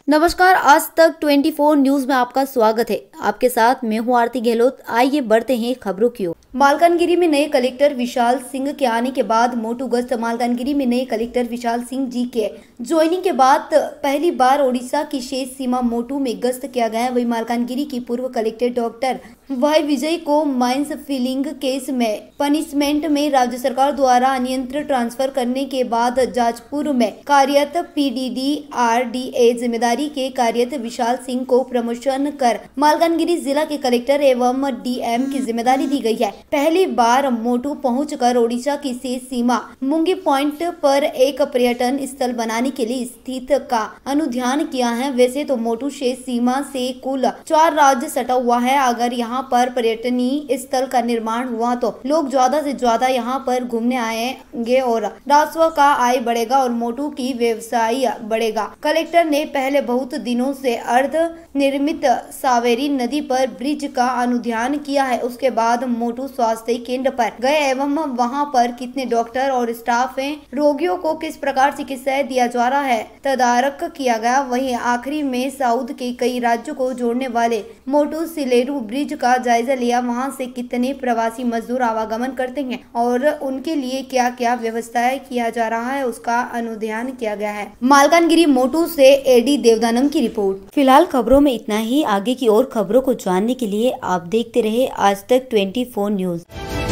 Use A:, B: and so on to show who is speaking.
A: नमस्कार, आज तक 24 न्यूज में आपका स्वागत है। आपके साथ मैं हूँ आरती गहलोत। आइए बढ़ते हैं खबरों की ओर। मालकानगिरी में नए कलेक्टर विशाल सिंह के आने के बाद मोटू गश्त। मालकानगिरी में नए कलेक्टर विशाल सिंह जी के ज्वाइनिंग के बाद पहली बार ओडिशा की शेष सीमा मोटू में गश्त किया गया है। वही मालकानगिरी की पूर्व कलेक्टर डॉक्टर वाई विजय को माइंस फिलिंग केस में पनिशमेंट में राज्य सरकार द्वारा अनियंत्रित ट्रांसफर करने के बाद जाजपुर में कार्यरत PDDRDA जिम्मेदारी के कार्यरत विशाल सिंह को प्रमोशन कर मालकानगिरी जिला के कलेक्टर एवं DM की जिम्मेदारी दी गई है। पहली बार मोटू पहुंचकर ओडिशा की शेष सीमा मुंगी पॉइंट पर एक पर्यटन स्थल बनाने के लिए स्थित का अनुध्यान किया है। वैसे तो मोटू शेष सीमा से कुल 4 राज्य सटा हुआ है। अगर यहाँ पर पर्यटनीय स्थल का निर्माण हुआ तो लोग ज्यादा से ज्यादा यहाँ पर घूमने आएंगे और राजस्व का आय बढ़ेगा और मोटू की व्यवसाय बढ़ेगा। कलेक्टर ने पहले बहुत दिनों से अर्ध निर्मित सावेरी नदी पर ब्रिज का अनुध्यान किया है। उसके बाद मोटू स्वास्थ्य केंद्र पर गए एवं वहाँ पर कितने डॉक्टर और स्टाफ हैं, रोगियों को किस प्रकार चिकित्सा दिया जा रहा है, तदारक किया गया। वहीं आखिरी में साउथ के कई राज्यों को जोड़ने वाले मोटू सिलेरू ब्रिज का जायजा लिया। वहां से कितने प्रवासी मजदूर आवागमन करते हैं और उनके लिए क्या क्या व्यवस्थाएं किया जा रहा है, उसका अनुध्यान किया गया है। मालकानगिरी मोटू से AD देवदानम की रिपोर्ट। फिलहाल खबरों में इतना ही। आगे की और खबरों को जानने के लिए आप देखते रहे आज तक 24 न्यूज।